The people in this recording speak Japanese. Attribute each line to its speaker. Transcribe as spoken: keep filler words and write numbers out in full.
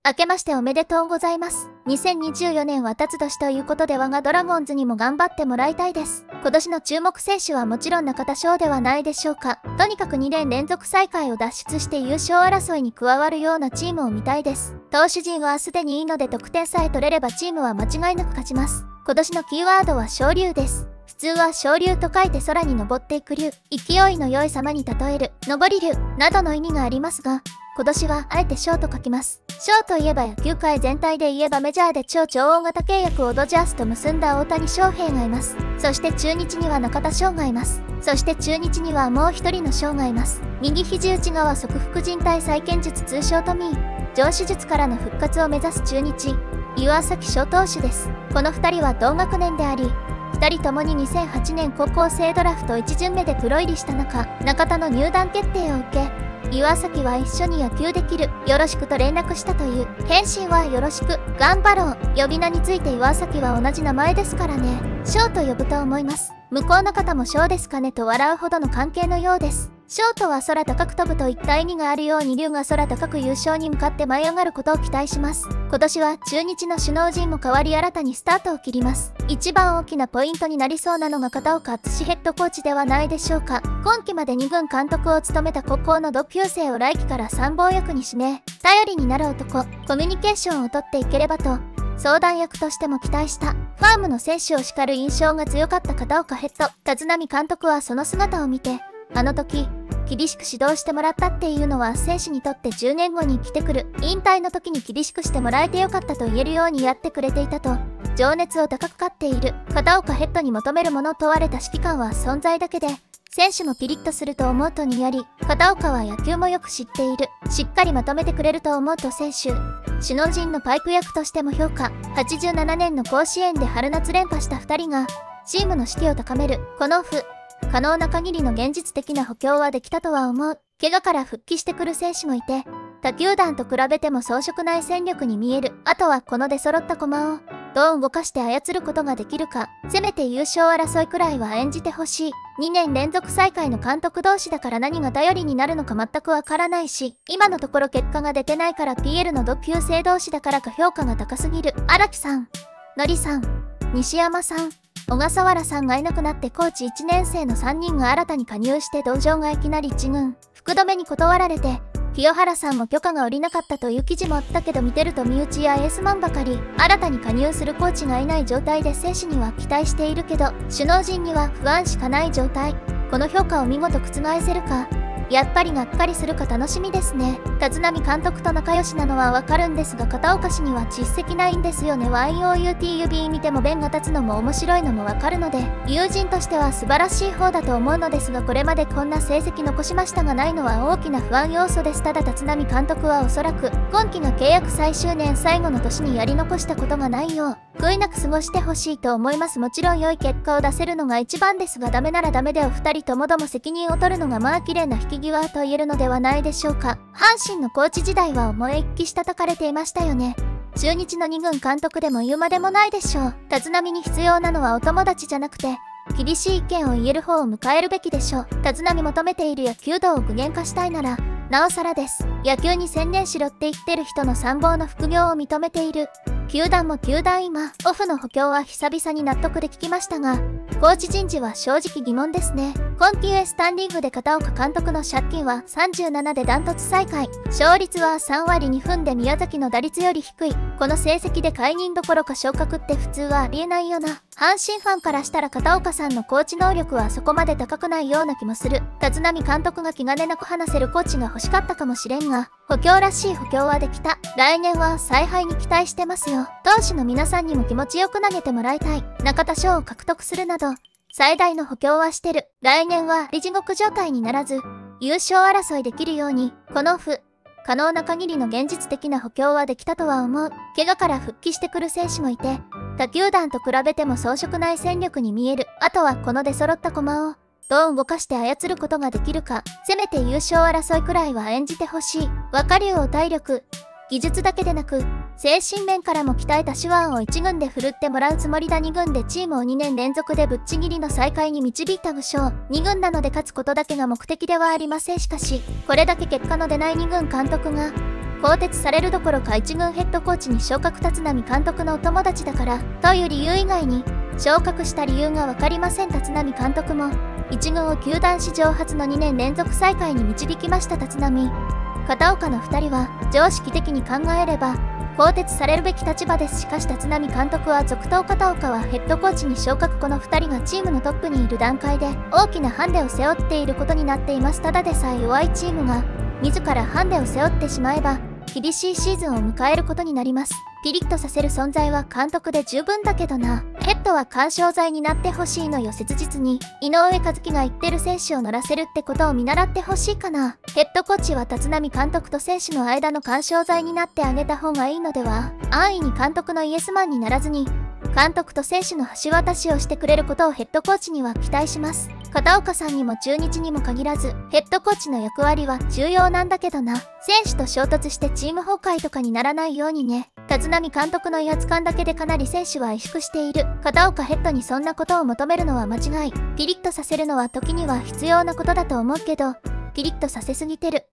Speaker 1: 明けましておめでとうございます。にせんにじゅうよねんは経つ年ということで我がドラゴンズにも頑張ってもらいたいです。今年の注目選手はもちろん中田翔ではないでしょうか。とにかくにねん連続最下位を脱出して優勝争いに加わるようなチームを見たいです。投手陣はすでにいいので得点さえ取れればチームは間違いなく勝ちます。今年のキーワードは昇竜です。普通は昇竜と書いて空に登っていく竜、勢いの良い様に例える、登り竜などの意味がありますが、今年はあえて翔と書きます。翔といえば野球界全体で言えばメジャーで超超大型契約をドジャースと結んだ大谷翔平がいます。そして中日には中田翔がいます。そして中日にはもう一人の翔がいます。右肘内側側副靭帯再建術通称トミー。上手術からの復活を目指す中日、岩崎翔投手です。このふたりは同学年であり、ふたりともににせんはちねん高校生ドラフトいち巡目でプロ入りした中、中田の入団決定を受け、岩崎は一緒に野球できる、よろしくと連絡したという。返信はよろしく、頑張ろう。呼び名について岩崎は同じ名前ですからね。翔と呼ぶと思います。向こうの方も翔ですかねと笑うほどの関係のようです。翔とは空高く飛ぶといった意味があるように龍が空高く優勝に向かって舞い上がることを期待します。今年は中日の首脳陣も変わり新たにスタートを切ります。一番大きなポイントになりそうなのが片岡敦ヘッドコーチではないでしょうか。今季までに軍監督を務めた高校の同級生を来季から参謀役に指名。頼りになる男、コミュニケーションをとっていければと相談役としても期待した。ファームの選手を叱る印象が強かった片岡ヘッド。立浪監督はその姿を見て、あの時厳しく指導してもらったっていうのは選手にとってじゅうねんごに生きてくる引退の時に厳しくしてもらえてよかったと言えるようにやってくれていたと情熱を高く買っている。片岡ヘッドに求めるもの問われた指揮官は存在だけで選手もピリッとすると思うとにやり、片岡は野球もよく知っている、しっかりまとめてくれると思うと選手首脳陣のパイプ役としても評価。はちじゅうななねんの甲子園で春夏連覇したふたりがチームの士気を高める。このオフ可能な限りの現実的な補強はできたとは思う。怪我から復帰してくる選手もいて、他球団と比べても遜色ない戦力に見える。あとはこの出揃った駒をどう動かして操ることができるか。せめて優勝争いくらいは演じてほしい。にねん連続最下位の監督同士だから何が頼りになるのか全くわからないし、今のところ結果が出てないから ピーエル の同級生同士だからか評価が高すぎる。荒木さん、のりさん、西山さん、小笠原さんがいなくなってコーチいちねん生のさんにんが新たに加入して道場がいきなりいち軍福留に断られて、清原さんも許可が下りなかったという記事もあったけど見てると身内やエースマンばかり。新たに加入するコーチがいない状態で選手には期待しているけど首脳陣には不安しかない状態。この評価を見事覆せるか、やっぱりがっかりするか楽しみですね。立浪監督と仲良しなのはわかるんですが片岡氏には実績ないんですよね。 ワイオーユーティーユービー 見ても弁が立つのも面白いのもわかるので友人としては素晴らしい方だと思うのですが、これまでこんな成績残しましたがないのは大きな不安要素です。ただ立浪監督はおそらく今季が契約最終年最後の年にやり残したことがないよう悔いなく過ごしてほしいと思います。もちろん良い結果を出せるのが一番ですがダメならダメでお二人ともども責任を取るのがまあ綺麗な引き際と言えるのではないでしょうか。阪神のコーチ時代は思いっきり叩かれていましたよね。中日のに軍監督でも言うまでもないでしょう。立浪に必要なのはお友達じゃなくて厳しい意見を言える方を迎えるべきでしょう。立浪求めている野球道を具現化したいならなおさらです。野球に専念しろって言ってる人の参謀の副業を認めている球団も球団今オフの補強は久々に納得で聞きましたがコーチ人事は正直疑問ですね。今季ウエスタンリーグで片岡監督の借金はさんじゅうななでダントツ最下位、勝率はさんわりにふんで宮崎の打率より低い。この成績で解任どころか昇格って普通はありえないよな。阪神ファンからしたら片岡さんのコーチ能力はそこまで高くないような気もする。立浪監督が気兼ねなく話せるコーチが欲しかったかもしれんが補強らしい補強はできた。来年は采配に期待してますよ。投手の皆さんにも気持ちよく投げてもらいたい。中田翔を獲得するなど最大の補強はしてる。来年は地獄状態にならず優勝争いできるようにこのオフ可能な限りの現実的な補強はできたとは思う。怪我から復帰してくる選手もいて他球団と比べても遜色ない戦力に見える。あとはこの出揃った駒をどう動かして操ることができるか。せめて優勝争いくらいは演じてほしい。若竜を体力技術だけでなく精神面からも鍛えた手腕をいち軍で振るってもらうつもりだ。に軍でチームをにねん連続でぶっちぎりの最下位に導いた武将。に軍なので勝つことだけが目的ではありません。しかしこれだけ結果の出ないに軍監督が更迭されるどころか一軍ヘッドコーチに昇格。立浪監督のお友達だからという理由以外に昇格した理由が分かりません。立浪監督も一軍を球団史上初のにねん連続最下位に導きました。立浪、片岡のふたりは常識的に考えれば更迭されるべき立場です。しかし立浪監督は続投、片岡はヘッドコーチに昇格。このふたりがチームのトップにいる段階で大きなハンデを背負っていることになっています。ただでさえ弱いチームが自らハンデを背負ってしまえば厳しいシーズンを迎えることになります。ピリッとさせる存在は監督で十分だけどな。ヘッドは緩衝材になってほしいのよ。切実に井上和樹が言ってる選手を乗らせるってことを見習ってほしいかな。ヘッドコーチは立浪監督と選手の間の緩衝材になってあげた方がいいのでは。安易に監督のイエスマンにならずに監督と選手の橋渡しをしてくれることをヘッドコーチには期待します。片岡さんにも中日にも限らずヘッドコーチの役割は重要なんだけどな。選手と衝突してチーム崩壊とかにならないようにね。立浪監督の威圧感だけでかなり選手は萎縮している。片岡ヘッドにそんなことを求めるのは間違い。ピリッとさせるのは時には必要なことだと思うけどピリッとさせすぎてる。